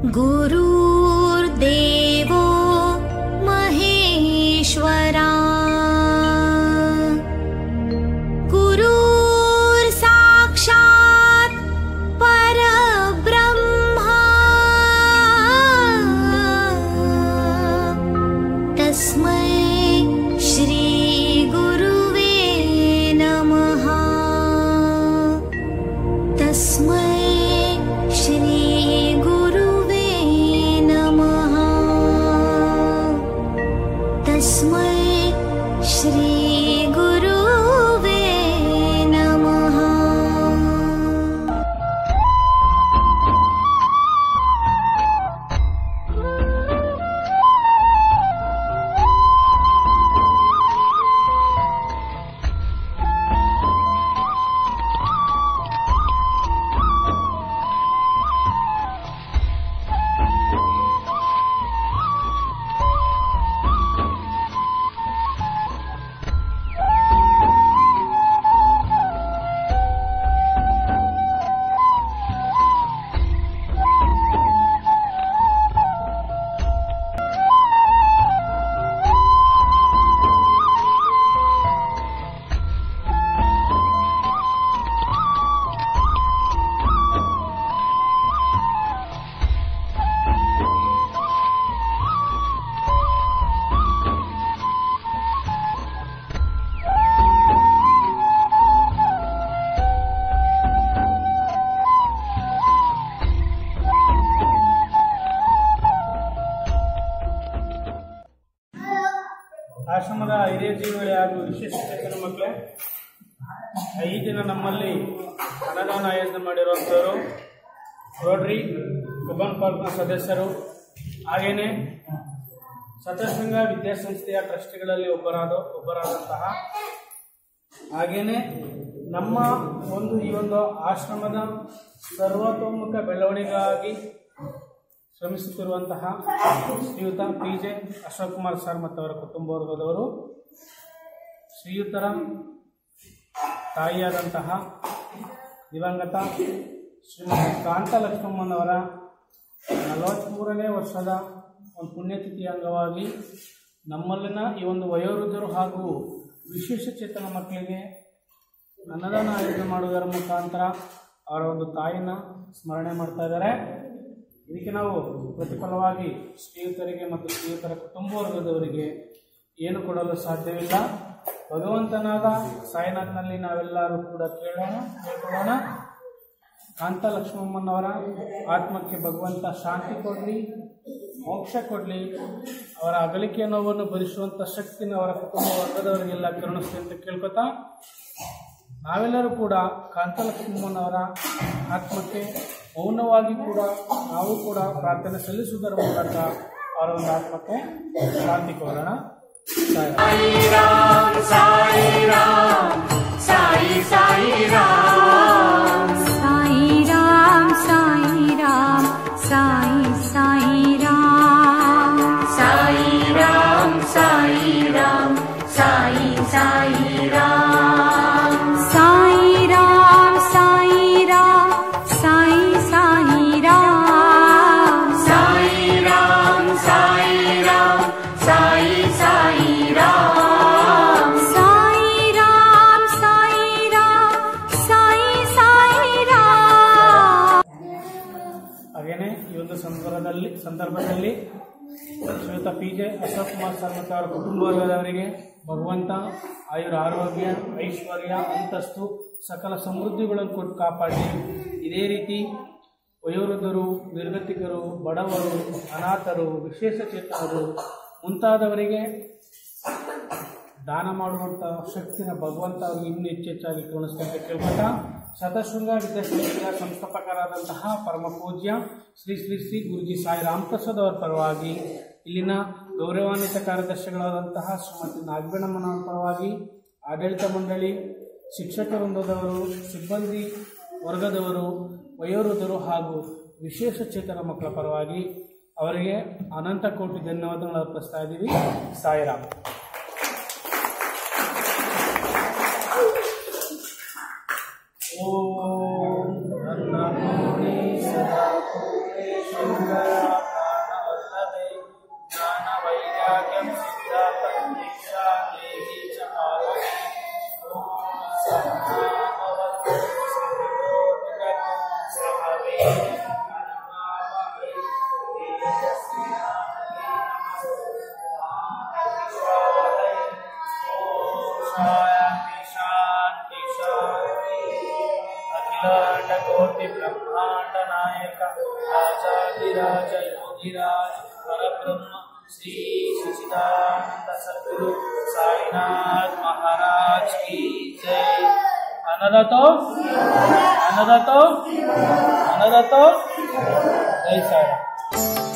गुरुर्देवो महेश्वरा गुरुर्साक्षात् परब्रह्मा तस्मै श्री गुरुवे नमः। तस्मै श्री गुरुवे नमः। तस्मै श्री गुरुवे नमः। ಆಶ್ರಮದ ಹಿರಿಯ ಜೀವಗಳೇ ಹಾಗೂ ವಿಶೇಷ ಚೇತನ ಮಕ್ಕಳೇ, ಈ ದಿನ ನಮ್ಮಲ್ಲಿ ಅನ್ನದಾನ ಆಯೋಜನೆ ಮಾಡಿರುವಂಥವರು ರೋಟರಿ ಕಬ್ಬನ್ ಪಾರ್ಕ್ನ ಸದಸ್ಯರು, ಹಾಗೆಯೇ ಸತಸಂಗ ವಿದ್ಯಾಸಂಸ್ಥೆಯ ಟ್ರಸ್ಟಿಗಳಲ್ಲಿ ಒಬ್ಬರಾದಂತಹ ಹಾಗೆಯೇ ನಮ್ಮ ಈ ಒಂದು ಆಶ್ರಮದ ಸರ್ವತೋಮುಖ ಬೆಳವಣಿಗೆಗಾಗಿ ಶ್ರಮಿಸುತ್ತಿರುವಂತಹ ಶ್ರೀಯುತ PJ ಅಶೋಕ್ ಕುಮಾರ್ ಸರ್ ಮತ್ತು ಅವರ ಕುಟುಂಬ ವರ್ಗದವರು, ಶ್ರೀಯುತರ ತಾಯಿಯಾದಂತಹ ದಿವಂಗತ ಶ್ರೀಮತಿ ಕಾಂತ ಲಕ್ಷ್ಮಮ್ಮನವರ 43ನೇ ವರ್ಷದ ಒಂದು ಪುಣ್ಯತಿಥಿ ಅಂಗವಾಗಿ ನಮ್ಮಲ್ಲಿನ ಈ ಒಂದು ವಯೋವೃದ್ಧರು ಹಾಗೂ ವಿಶೇಷ ಚೇತನ ಮಕ್ಕಳಿಗೆ ಅನ್ನದಾನ ಆಯೋಜನೆ ಮಾಡುವುದರ ಮುಖಾಂತರ ಅವರ ಒಂದು ತಾಯಿನ ಸ್ಮರಣೆ ಮಾಡ್ತಾ ಇದ್ದಾರೆ. ಇದಕ್ಕೆ ನಾವು ಪ್ರತಿಫಲವಾಗಿ ಶ್ರೀಯುತರಿಗೆ ಮತ್ತು ಶ್ರೀಯುತರ ಕುಟುಂಬ ವರ್ಗದವರಿಗೆ ಏನು ಕೊಡಲು ಸಾಧ್ಯವಿಲ್ಲ. ಭಗವಂತನಾದ ಸಾಯಿನಾಥ್ನಲ್ಲಿ ನಾವೆಲ್ಲರೂ ಕೂಡ ಕೇಳ್ಕೊಳ್ಳೋಣ. ಕಾಂತ ಲಕ್ಷ್ಮಮ್ಮನವರ ಆತ್ಮಕ್ಕೆ ಭಗವಂತ ಶಾಂತಿ ಕೊಡಲಿ, ಮೋಕ್ಷ ಕೊಡಲಿ, ಅವರ ಅಗಲಿಕೆಯ ನೋವನ್ನು ಭರಿಸುವಂಥ ಶಕ್ತಿನ ಅವರ ಕುಟುಂಬ ವರ್ಗದವರಿಗೆಲ್ಲ ಕರುಣಿಸಲಿ ಅಂತ ಕೇಳ್ಕೊತಾ, ನಾವೆಲ್ಲರೂ ಕೂಡ ಕಾಂತಲಕ್ಷ್ಮಮ್ಮನವರ ಆತ್ಮಕ್ಕೆ ಮೌನವಾಗಿ ಕೂಡ ನಾವು ಕೂಡ ಪ್ರಾರ್ಥನೆ ಸಲ್ಲಿಸುವುದರ ಮೂಲಕ ಅವರ ಒಂದು ಆತ್ಮಕ್ಕೆ ಶಾಂತಿ ಕೋರೋಣ. ಸಾಯಿ ರಾಮ್ ಸಾಯಿ ರಾಮ್ ಸಾಯಿ ಸಾಯಿ ರಾಮ್ साई राम साई राम साई साई राम साई राम साई राम साई साई राम साई राम साई राम साई साई राम साई राम साई राम साई साई राम साई राम साई राम साई साई राम। ಹಾಗೆಯೇ ಈ ಒಂದು ಸಂದರ್ಭದಲ್ಲಿ ಶ್ರೀಯುತ PJ ಅಶೋಕ್ ಕುಮಾರ್ ಸರ್ ಮತ್ತು ಅವರ ಕುಟುಂಬ ವರ್ಗದವರಿಗೆ ಭಗವಂತ ಆಯುರ ಆರೋಗ್ಯ ಐಶ್ವರ್ಯ ಅಂತಸ್ತು ಸಕಲ ಸಮೃದ್ಧಿಗಳನ್ನು ಕೊಟ್ಟು ಕಾಪಾಡಿ, ಇದೇ ರೀತಿ ವಯೋವೃದ್ಧರು, ನಿರ್ಗತಿಕರು, ಬಡವರು, ಅನಾಥರು, ವಿಶೇಷ ಚೇತನರು ಮುಂತಾದವರಿಗೆ ದಾನ ಮಾಡುವಂಥ ಶಕ್ತಿನ ಭಗವಂತ ಅವರಿಗೆ ಇನ್ನೂ ಹೆಚ್ಚೆಚ್ಚಾಗಿ ಕರುಣಿಸ್ತಂತೆ ಕೇಳ್ಕೊತಾ, ಸತಶೃಂಗ ವಿದ್ಯಾಸಂಸ್ಥೆಯ ಸಂಸ್ಥಾಪಕರಾದಂತಹ ಪರಮ ಪೂಜ್ಯ ಶ್ರೀ ಶ್ರೀ ಶ್ರೀ ಗುರುಜಿ ಸಾಯಿ ರಾಮಪ್ರಸಾದ್ ಅವರ ಪರವಾಗಿ, ಇಲ್ಲಿನ ಗೌರವಾನ್ವಿತ ಕಾರ್ಯದರ್ಶಿಗಳಾದಂತಹ ಶ್ರೀಮತಿ ನಾಗಬೇಣಮ್ಮನವರ ಪರವಾಗಿ, ಆಡಳಿತ ಮಂಡಳಿ, ಶಿಕ್ಷಕ ವೃಂದದವರು, ಸಿಬ್ಬಂದಿ ವರ್ಗದವರು, ವಯೋವೃದ್ಧರು ಹಾಗೂ ವಿಶೇಷ ಚೇತನ ಮಕ್ಕಳ ಪರವಾಗಿ ಅವರಿಗೆ ಅನಂತ ಕೋಟಿ ಧನ್ಯವಾದಗಳನ್ನು ಅರ್ಪಿಸ್ತಾ ಇದ್ದೀವಿ. ಸಾಯಿರಾಮ್. ಓಂ ಅನ್ನಪೂರ್ಣೇಶ್ವರ अखिलांड कोटि ब्रह्मांड नायक राजाधिराज योगिराज परब्रह्म श्री सच्चिदानंद सद्गुरु साईनाथ महाराज की जय। अनदतो अनदतो अनदतो जय साईराम।